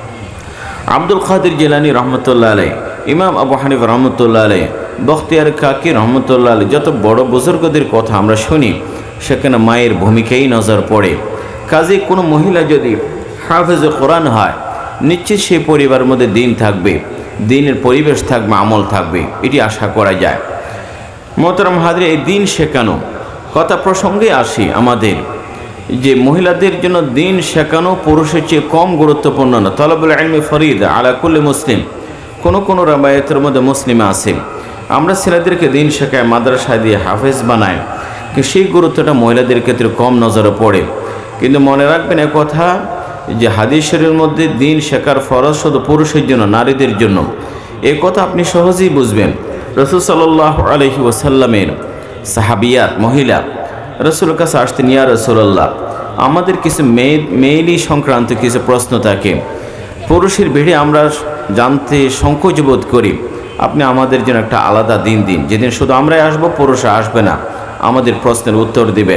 Speaker 1: আব্দুল কাদের জিলানী রহমতুল্লাহ আলাইহি, ইমাম আবু হানিফা রহমতুল্লাহ আলাইহি, বখতিয়ার কাকি রহমতুল্লাহ আলাইহি, যত বড় বুজুর্গদের কথা আমরা শুনি সেখানে মায়ের ভূমিকাই নজর পড়ে। কাজে কোনো মহিলা যদি হাফেজে কোরআন হয়, নিশ্চিত সেই পরিবারের মধ্যে দিন থাকবে, দিনের পরিবেশ থাকবে, আমল থাকবে, এটি আশা করা যায়। মোহতারাম হাজরিন, এই দিন শেখানো কথা প্রসঙ্গে আসি আমাদের, যে মহিলাদের জন্য দিন শেখানো পুরুষের চেয়ে কম গুরুত্বপূর্ণ না। তলবুল ইলমি ফরিদা আলা কুল্লি মুসলিম, কোনো রাবায়াতের মধ্যে মুসলিমে আছে আমরা ছেলেদেরকে দিন শেখায়, মাদ্রাসায় দিয়ে হাফেজ বানায়, কিন্তু সেই গুরুত্বটা মহিলাদের ক্ষেত্রে কম নজরে পড়ে। কিন্তু মনে রাখবেন একথা, যে হাদিসের মধ্যে দিন শেখার ফরজ শুধু পুরুষের জন্য, নারীদের জন্য, এই কথা আপনি সহজেই বুঝবেন। রাসূল সাল্লাল্লাহু আলাইহি ওয়াসাল্লামের সাহাবিয়াত মহিলা রাসূলের কাছে আসতেন, ইয়া রাসূলুল্লাহ আমাদের কিছু মেয়েলি সংক্রান্ত কিছু প্রশ্ন থাকে, পুরুষের ভিড়ে আমরা জানতে সংকোচ বোধ করি, আপনি আমাদের জন্য একটা আলাদা দিন দিন, যেদিন শুধু আমরাই আসবো, পুরুষরা আসবে না, আমাদের প্রশ্নের উত্তর দিবেন।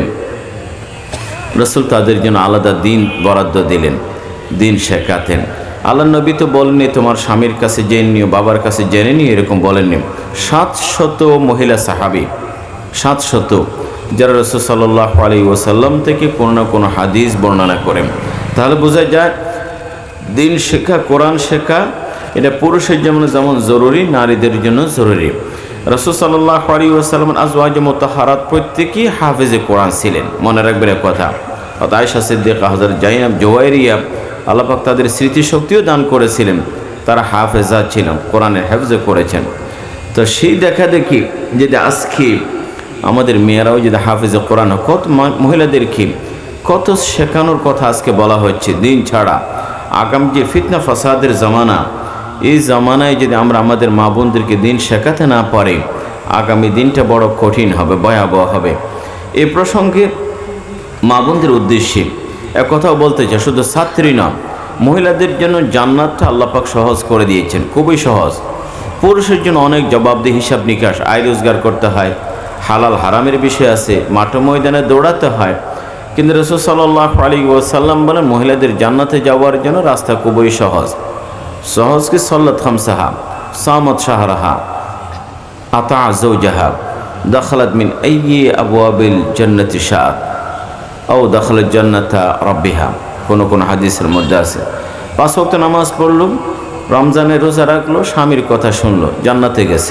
Speaker 1: রাসূল তাদের জন্য আলাদা দিন বরাদ্দ দিলেন, দিন শেখাতেন। আল্লাহ নবী তো বলেননি তোমার স্বামীর কাছে জেনে নিও, বাবার কাছে জেনে নিও, এরকম বলেননি। 700 মহিলা সাহাবী, 700 যারা রাসূল সাল্লাল্লাহু আলাইহি ওয়াসাল্লাম থেকে কোনো না কোনো হাদিস বর্ণনা করেন। তাহলে বোঝা যায় দিন শেখা, কোরআন শেখা এটা পুরুষের যেমন জরুরি, নারীদের জন্য জরুরি। রাসূল সাল্লাল্লাহু আলাইহি ওয়াসাল্লাম আজওয়াজে মুতাহহারাত প্রত্যেকেই হাফেজে কোরআন ছিলেন, মনে রাখবেন কথা। আয়েশা সিদ্দিকা, হযরত জাইনাব, জুওয়াইরিয়া, আল্লাহ পাক তাদের স্মৃতিশক্তিও দান করেছিলেন, তারা হাফেজা ছিলেন, কোরআনের হেফজে করেছেন। তো সেই দেখা দেখি যদি আজকে আমাদের মেয়েরাও যদি হাফেজে কোরআন, কত মহিলাদেরকে কত শেখানোর কথা আজকে বলা হচ্ছে দিন ছাড়া। আগামী যে ফিতনা ফাসাদের জামানা, এই জামানায় যদি আমরা আমাদের মা বোনদেরকে দিন শেখাতে না পারি, আগামী দিনটা বড় কঠিন হবে, ভয়াবহ হবে। এই প্রসঙ্গে মা বোনদের উদ্দেশ্যে একথাও বলতে চাই, শুধু ছাত্রী না, মহিলাদের জন্য জান্নাতটা আল্লাহ পাক সহজ করে দিয়েছেন, খুবই সহজ। পুরুষের জন্য অনেক জবাবদিহি, হিসাব নিকাশ, আয় রোজগার করতে হয়, হালাল হারামের বিষয় আছে, মাঠ ময়দানে দৌড়াতে হয়। কিন্তু রাসূল সাল্লাল্লাহু আলাইহি ওয়াসাল্লাম বলেন মহিলাদের জান্নাতে যাওয়ার জন্য রাস্তা খুবই সহজ। সহজ কি? সাল্লাত খামসাহা, সামাত শাহরাহা, আতা যাওজাহা, দাখালাত মিন আইয়ি আবওয়াবিল জান্নাতি শাআত আও দাখালাত জান্নাতা রাব্বিহা। কোন হাদিসের মধ্যে আছে 5 ওয়াক্ত নামাজ পড়লো, রমজানের রোজা রাখলো, স্বামীর কথা শুনলো, জান্নাতে গেছে।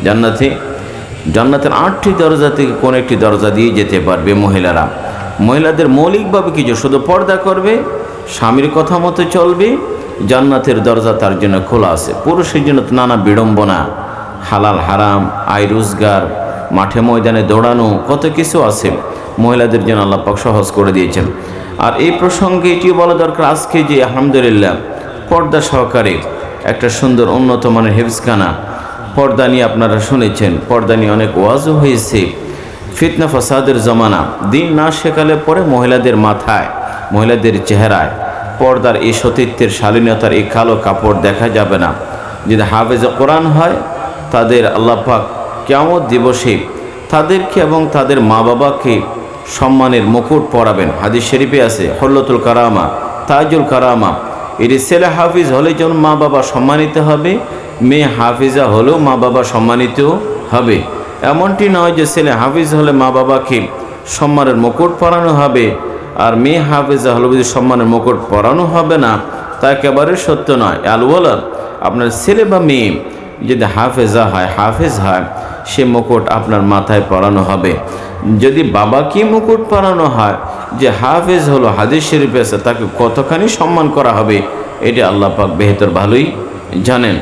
Speaker 1: জান্নাতের 8টি দরজা থেকে কোন একটি দরজা দিয়ে যেতে পারবে মহিলারা। মহিলাদের মৌলিকভাবে কিছু, শুধু পর্দা করবে, স্বামীর কথা মতো চলবে, জান্নাতের দরজা তার জন্য খোলা আছে। পুরুষের জন্য নানা বিড়ম্বনা, হালাল হারাম, আয় রোজগার, মাঠে ময়দানে দৌড়ানো, কত কিছু আছে, মহিলাদের জন্য আল্লাহ পাক সহজ করে দিয়েছেন। আর এই প্রসঙ্গে এটিও বলা দরকার আজকে যে আলহামদুলিল্লাহ পর্দা সহকারে একটা সুন্দর উন্নত মানের হেফজখানা, পর্দা নিয়ে আপনারা শুনেছেন, পর্দা নিয়ে অনেক ওয়াজও হয়েছে। ফিতনা ফাসাদের জমানা, দিন না শেখালে পরে মহিলাদের মাথায়, মহিলাদের চেহারায় পর্দার এই সতীত্বের শালীনতার এই কালো কাপড় দেখা যাবে না। যদি হাফেজে কোরআন হয় তাদের আল্লাহ পাক কিয়ামত দিবসে তাদেরকে এবং তাদের মা বাবাকে সম্মানের মুকুট পরাবেন। হাদিস শরীফে আছে হল্লতুল কারামা, তাজুল কারামা। এটি ছেলে হাফিজ হলে যেমন মা বাবা সম্মানিত হবে, মেয়ে হাফিজা হলেও মা বাবা সম্মানিত হবে। এমনটি নয় যে ছেলে হাফিজ হলে মা বাবাকে সম্মানের মুকুট পরানো হবে আর মেয়ে হাফিজা হলে যদি সম্মানের মুকুট পরানো হবে না, তা একেবারে সত্য নয়। আলওয়ালাদ আপনার ছেলে বা মেয়ে যদি হাফেজা হয়, হাফেজ হয়, সে মুকুট আপনার মাথায় পরানো হবে। যদি বাবাকে মুকুট পরানো হয় যে হাফেজ হলো, হাদিস শরীফে আছে, তাকে কতখানি সম্মান করা হবে এটা আল্লাহ পাক বেহতর ভালোই জানেন।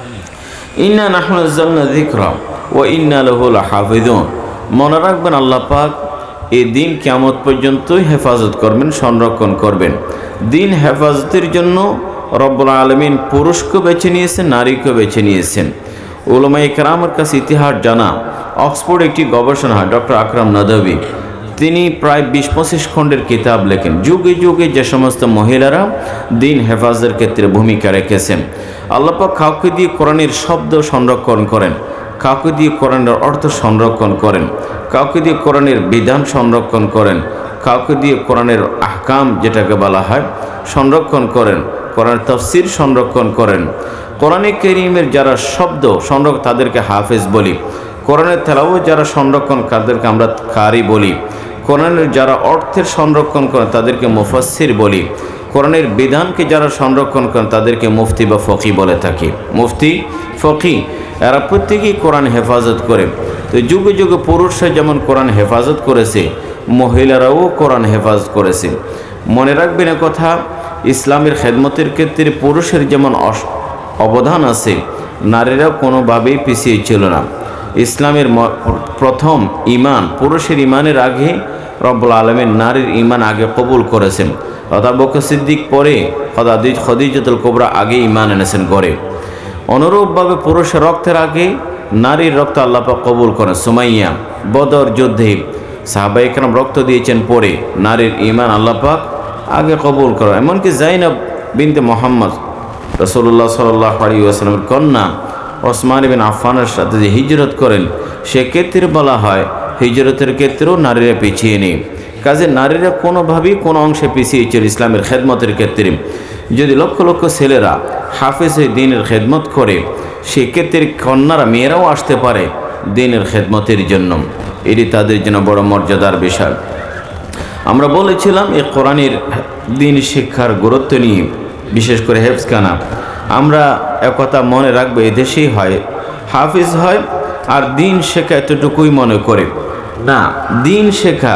Speaker 1: ইন্না নাহনু নাযালনা যিকরা ওয়া ইন্না লাহু লাহাফিজুন। মনে রাখবেন আল্লাহ পাক এই দিন কিয়ামত পর্যন্তই হেফাজত করবেন, সংরক্ষণ করবেন। দিন হেফাজতের জন্য রব্বুল আলামিন পুরুষকে বেছে নিয়েছেন, নারীকে বেছে নিয়েছেন। উলামায়ে কেরামের কাছে ইতিহাস জানা, অক্সফোর্ড একটি গবেষণা হয়, ডক্টর আকরাম নদভী, তিনি প্রায় 20-25 খণ্ডের কিতাব লেখেন। যুগে যুগে যে সমস্ত মহিলারা দিন হেফাজতের ক্ষেত্রে ভূমিকা রেখেছেন, আল্লাহ পাক কাউকে দিয়ে কোরআনের শব্দ সংরক্ষণ করেন, কাউকে দিয়ে কোরআনের অর্থ সংরক্ষণ করেন, কাউকে দিয়ে কোরআনের বিধান সংরক্ষণ করেন, কাউকে দিয়ে কোরআনের আহকাম যেটাকে বলা হয় সংরক্ষণ করেন, কোরআনের তাফসীর সংরক্ষণ করেন। কোরআনে কারীমের যারা শব্দ সংরক্ষণ তাদেরকে হাফেজ বলি, কোরআনের তেলাওয়াত যারা সংরক্ষণ তাদেরকে আমরা কারি বলি, কোরআনের যারা অর্থের সংরক্ষণ করেন তাদেরকে মুফাসসির বলি, কোরআনের বিধানকে যারা সংরক্ষণ করেন তাদেরকে মুফতি বা ফকি বলে থাকি। মুফতি, ফকি এরা প্রত্যেকেই কোরআন হেফাজত করে। তো যুগে যুগে পুরুষরা যেমন কোরআন হেফাজত করেছে, মহিলারাও কোরআন হেফাজত করেছে। মনে রাখবেন কথা, ইসলামের খেদমতের ক্ষেত্রে পুরুষের যেমন অবদান আছে, নারীরাও কোনোভাবেই পিছিয়ে ছিল না। ইসলামের প্রথম ঈমান, পুরুষের ঈমানের আগে রব্বুল আলামিন নারীর ঈমান আগে কবুল করেছেন। আবু বকর সিদ্দিক পরে, খদিজাতুল কুবরা আগে ঈমান এনেছেন গড়ে। অনুরূপভাবে পুরুষের রক্তের আগে নারীর রক্ত আল্লাহ পাক কবুল করেন। সুমাইয়া বদর যুদ্ধে সাহাবায়ে কেরাম রক্ত দিয়েছেন পরে, নারীর ঈমান আল্লাহ পাক আগে কবুল করেন। এমনকি জাইনব বিনতে মুহাম্মদ রাসূলুল্লাহ সাল্লাল্লাহু আলাইহি ওয়াসাল্লামের কন্যা ওসমান ইবনে আফফানের সাথে যে হিজরত করেন, সেক্ষেত্রে বলা হয় হিজরতের ক্ষেত্রেও নারীরা পিছিয়ে নেই। কাজে নারীরা কোনোভাবেই কোনো অংশে পিছিয়ে ছিল ইসলামের খেদমতের ক্ষেত্রে। যদি লক্ষ লক্ষ ছেলেরা হাফেজ হয়ে দ্বীনের খেদমত করে, সেক্ষেত্রে কন্যারা, মেয়েরাও আসতে পারে দ্বীনের খেদমতের জন্য। এটি তাদের জন্য বড় মর্যাদার বিষয়। আমরা বলেছিলাম এই কোরআনের দ্বীন শিক্ষার গুরুত্ব নিয়ে, বিশেষ করে হেফজখানা। আমরা একথা মনে রাখবো, এদেশেই হয় হাফিজ হয় আর দ্বীন শেখা এতটুকুই মনে করে না। দ্বীন শেখা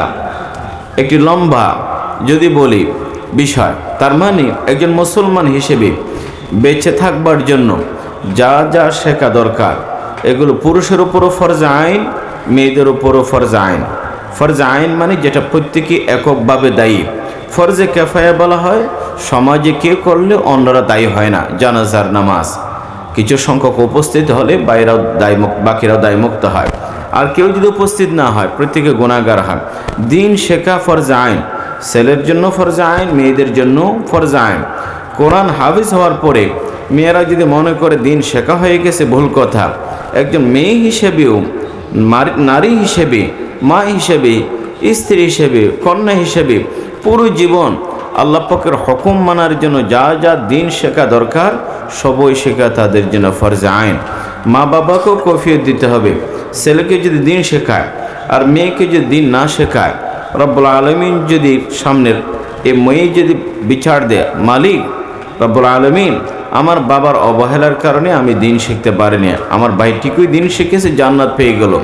Speaker 1: একটি লম্বা যদি বলি বিষয়। তার মানে একজন মুসলমান হিসেবে বেঁচে থাকবার জন্য যা যা শেখা দরকার, এগুলো পুরুষের উপরও ফরজ আইন, মেয়েদের উপরও ফরজ আইন। ফরজ আইন মানে যেটা প্রত্যেকে এককভাবে দায়ী। ফরজে কিফায়া বলা হয়, সমাজে কেউ করলে অন্যরা দায়ী হয় না। জানাজার নামাজ কিছু সংখ্যক উপস্থিত হলে বাকিরাও দায়মুক্ত হয়, আর কেউ যদি উপস্থিত না হয় প্রত্যেকে গুনাহগার হয়। দ্বীন শেখা ফরজ আইন, ছেলের জন্য ফরজ আইন, মেয়েদের জন্য ফরজ আইন। কোরআন হাফিজ হওয়ার পরে মেয়েরা যদি মনে করে দ্বীন শেখা হয়ে গেছে, ভুল কথা। একজন মেয়ে হিসেবেও, নারী হিসেবে, মা হিসেবে, স্ত্রী হিসেবে, কন্যা হিসেবে পুরো জীবন আল্লাহ পাকের হুকুম মানার জন্য যা যা দ্বীন শেখা দরকার সবই শেখা তাদের জন্য ফরজ আইন। মা বাবাকেও কৈফিয়ত দিতে হবে। ছেলেকে যদি দ্বীন শেখায় আর মেয়েকে যদি দ্বীন না শেখায়, রব্বুল আলামিন যদি সামনের এই মেয়ে যদি বিচার দেয়, মালিক রব্বুল আলামিন আমার বাবার অবহেলার কারণে আমি দিন শিখতে পারিনি, আমার ভাইটিকেই দিন শিখেছে, জান্নাত পেয়ে গেল।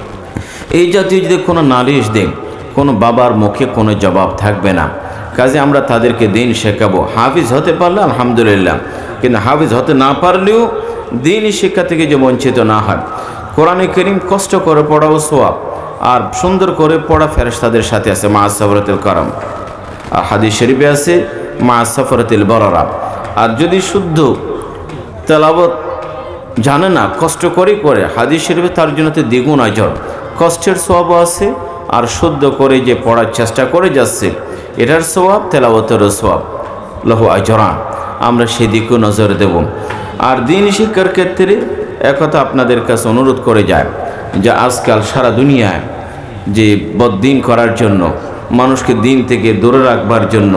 Speaker 1: এই জাতীয় যদি কোনো নালিশ দেন, কোনো বাবার মুখে কোনো জবাব থাকবে না। কাজে আমরা তাদেরকে দিন শেখাবো। হাফিজ হতে পারলে আলহামদুলিল্লাহ, কিন্তু হাফিজ হতে না পারলেও দিন শিক্ষা থেকে যে বঞ্চিত না হয়। কোরআনে কারীম কষ্ট করে পড়াও সওয়াব, আর সুন্দর করে পড়া ফেরেশতাদের সাথে আছে মা সাফরাতুল কারাম। আর হাদিস শরীফে আছে মা সাফরাতুল বারারা। আর যদি শুদ্ধ তেলাওয়াত জানে না, কষ্ট করে হাদিস শরীফে তার জন্য তো দ্বিগুণ আজর, কষ্টের সওয়াবও আছে, আর শুদ্ধ করে যে পড়ার চেষ্টা করে যাচ্ছে এটার সওয়াব, তেলাওয়াতেরও সওয়াব, লাহু আজরান। আমরা সেদিকেও নজর দেব। আর দিন শিক্ষার ক্ষেত্রে একথা আপনাদের কাছে অনুরোধ করে যায় যে আজকাল সারা দুনিয়ায় যে বদ্দিন করার জন্য, মানুষকে দিন থেকে দূরে রাখবার জন্য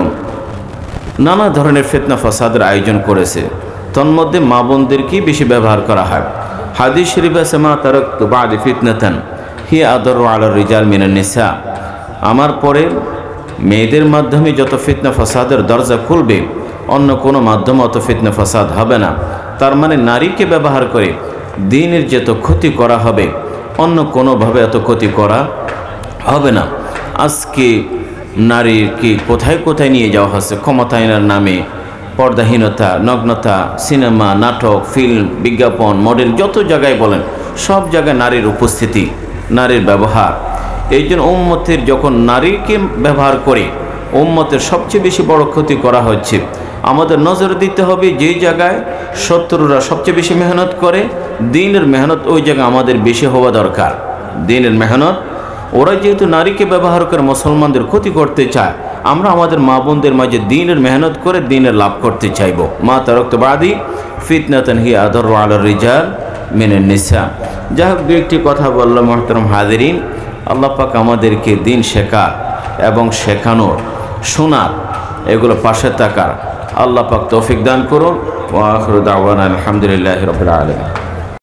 Speaker 1: নানা ধরনের ফিতনা ফাসাদের আয়োজন করেছে। তন্মধ্যে মা বোনদেরকেই বেশি ব্যবহার করা হয়। হাদিস শরীফে আছে মা তারাকতু বা'দি ফিতনাতান হিয়া আদারু আলা রিজাল মিনান নিসা। আমার পরে মেয়েদের মাধ্যমে যত ফিতনা ফাসাদের দরজা খুলবে, অন্য কোনো মাধ্যমে অত ফিতনা ফাসাদ হবে না। তার মানে নারীকে ব্যবহার করে দিনের যত ক্ষতি করা হবে, অন্য কোনোভাবে এত ক্ষতি করা হবে না। আজকে নারীকে কোথায় কোথায় নিয়ে যাওয়া হচ্ছে ক্ষমতায়নের নামে, পর্দাহীনতা, নগ্নতা, সিনেমা, নাটক, ফিল্ম, বিজ্ঞাপন, মডেল, যত জায়গায় বলেন সব জায়গায় নারীর উপস্থিতি, নারীর ব্যবহার। এই জন্য উম্মতের যখন নারীকে ব্যবহার করে উম্মতের সবচেয়ে বেশি বড় ক্ষতি করা হচ্ছে। আমাদের নজর দিতে হবে যে জায়গায় শত্রুরা সবচেয়ে বেশি মেহনত করে, দিনের মেহনত ওই জায়গায় আমাদের বেশি হওয়া দরকার। দিনের মেহনত, ওরা যেহেতু নারীকে ব্যবহার করে মুসলমানদের ক্ষতি করতে চায়, আমরা আমাদের মা বোনদের মাঝে দিনের মেহনত করে দিনের লাভ করতে চাইব। মা তারাকতু বা'দি ফিতনাতান হিয়া আদারু আলা রিজাল মিনান নিসা। যাই হোক, দু একটি কথা বললাম মুহতারাম হাজিরিন। আল্লাহ পাক আমাদেরকে দিন শেখার এবং শেখানোর, শোনার, এগুলো পাশে থাকার আল্লাহ পাক তৌফিক দান করুন। ওয়া আখিরু দাওয়ানা আলহামদুলিল্লাহি রাব্বিল আলামিন।